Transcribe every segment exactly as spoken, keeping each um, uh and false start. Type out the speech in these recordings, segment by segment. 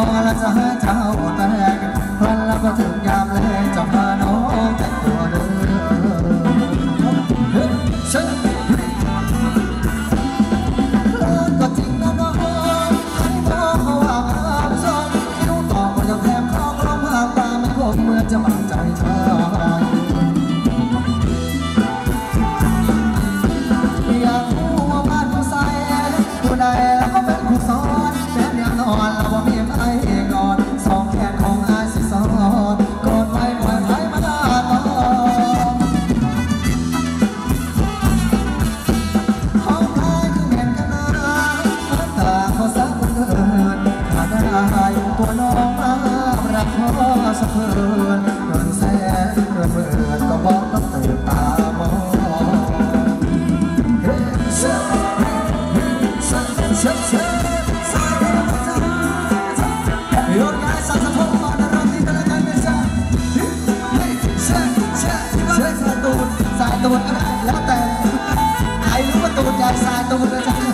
องและจะให้เจ้าแต่งวันแล้วก็ถึงยามเลยจะพาน้องแต่งตัวเดินก็จริงนะน้องให้มองเขาว่างามซองคิ้วต่อก็จะแถมข้าวกล้องหางตาไม่คมเหมือนจะมั่นใจเธออยากรู้ว่าบ้านผู้ใส่ผู้ใดแล้วก็เป็นผู้สอนแม้เนี่ยนอนแล้วว่ามีใครงอนสองแขนของอาสิสอนกอดไว้ปล่อยไว้มาต่อห้องใครคือเหม็นกันนะตาเขาสักเกินถ้าได้ตัวน้องมารักพ่อสะเพินเกินแสนเกินเบิดก็บอกต้องตื่นตามองโยนย้ายสารสะพงมาในรอบที่ตะละกันไม่ใช่ใช่ใช่ใช่สายตูดสายตูดก็ได้แล้วแต่ใครรู้ว่าตูดใหญ่สายตูดนะจ๊ะ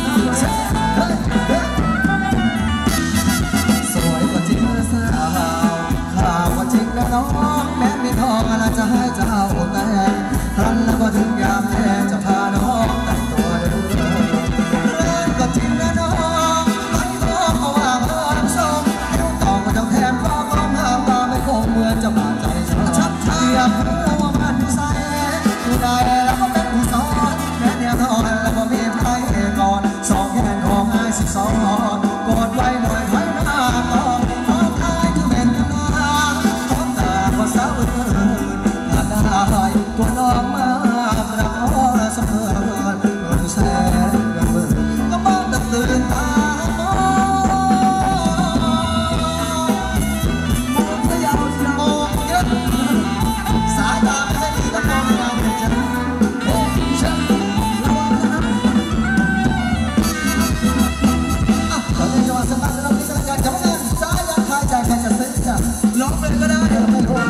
สวยกว่าจริงสาวข่าวว่าจริงนะน้องแม้มีทองอะไรจะให้เจ้าแต่ครั้นแล้วก็ถึงยามแท้จะพาน้องแต่งตัวเดินก็จริงนะน้องไม่ต้องเอาว่าเพิ่มส่งให้ต่อก็จะแถมข้อความห้ามตาไม่คงเหมือนจะบาดใจชัดอยากรู้ว่ามันใส่ผู้ใดแล้วก็เป็นผู้สอนแม้เนี่ยทอนแล้วก็มีใครก่อนสองแขนของไอ้สิบสองกอดไว้หน่อยไว้หน้าต่อท้องท้ายคือเป็นกันนะท้องตาก็เศร้าเกินถ้าได้ตัวน้องมารักพ่อสะเพินเกินแสนเกินเบิดก็มองแต่ตื่นตามองมองสยาวสยาวมองเยอะสายตาไม่ได้ดีก็มองยาวจะโอ้ฉันระวังนะอ่ะตอนนี้จังหวะสตาร์ทเราไม่กำลังการจับเงินสายยังคายใจใครจะซื้อจ้ะร้องเลยก็ได้เดี๋ยวไม่รู้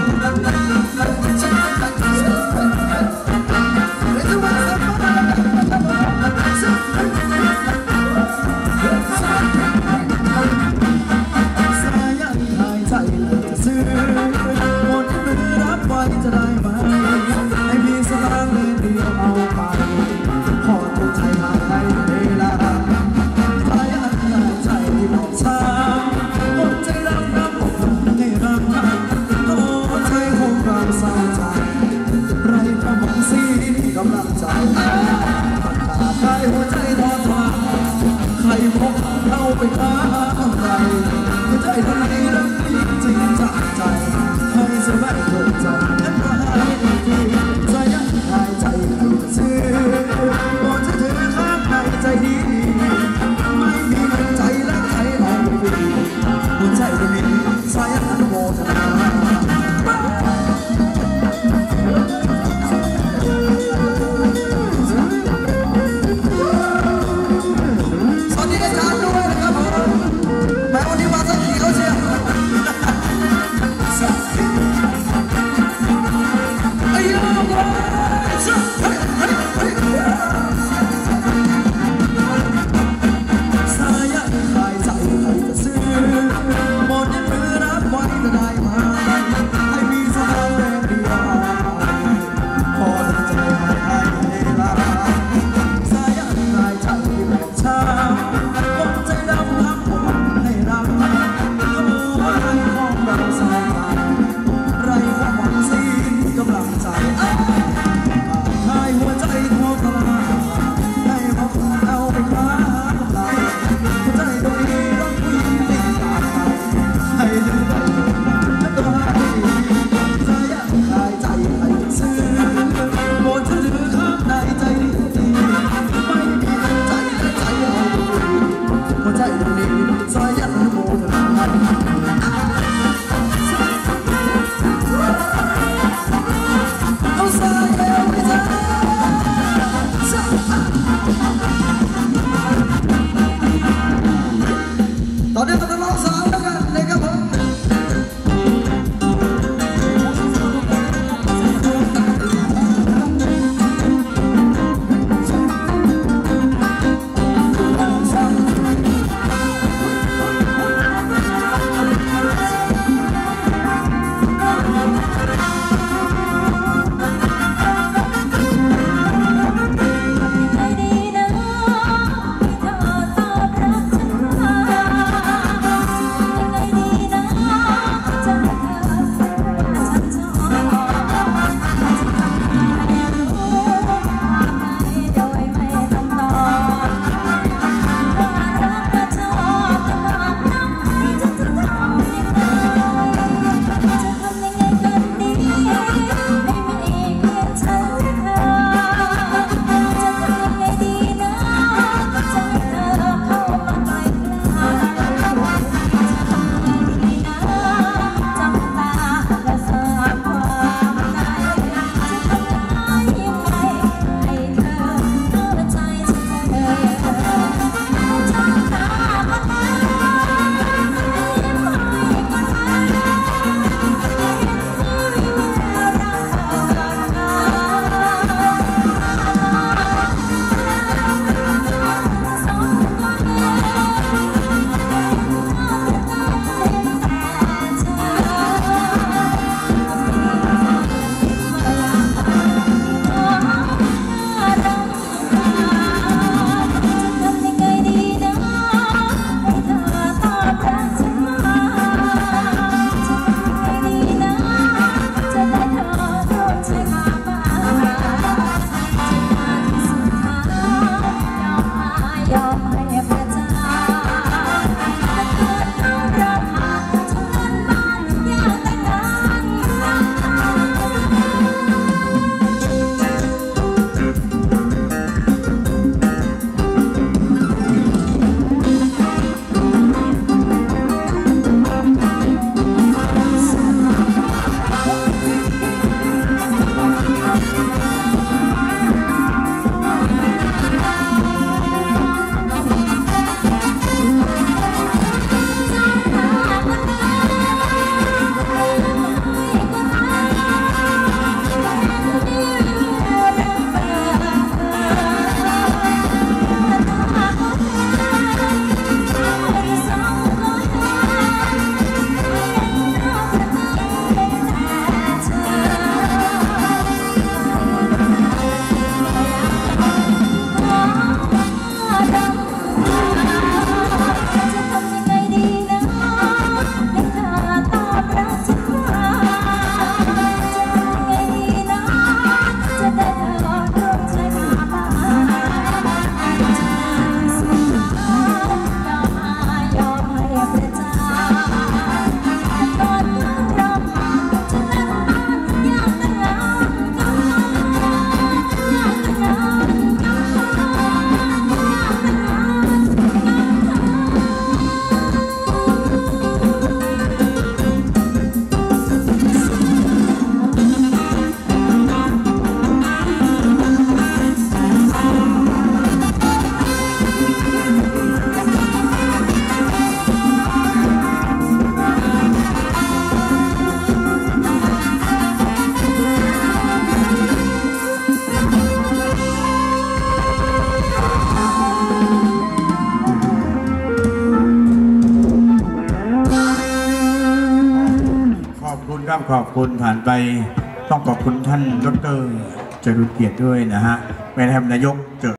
จะได้ไหมให้มีสตางค์เลยเดียวเอาไปขอถูกใจหาในเวลาใครอันใดใจที่บอกช้ำหมดใจรักน้ำอกให้รักโอ้ใจคงเราเศร้าใจไรก็มองสีกำลังใจขาดใครหัวใจทอดทานใครพบเราไปค้างใครใจทำไมรักจริงจากใจให้จะไม่ถูกใจนั้นก็ให้ดีใจยังหายใจให้ซื้อบอกจะเธอข้างในใจดีไม่มีเงินใจและใจอ่อนฟรีหัวใจดีสายอนุโมทนาสวัสดีอาจารย์ด้วยนะครับผมขอบคุณผ่านไปต้องขอบคุณท่านดร.จรุเกียรติด้วยนะฮะแม่ท่านนายกเจอ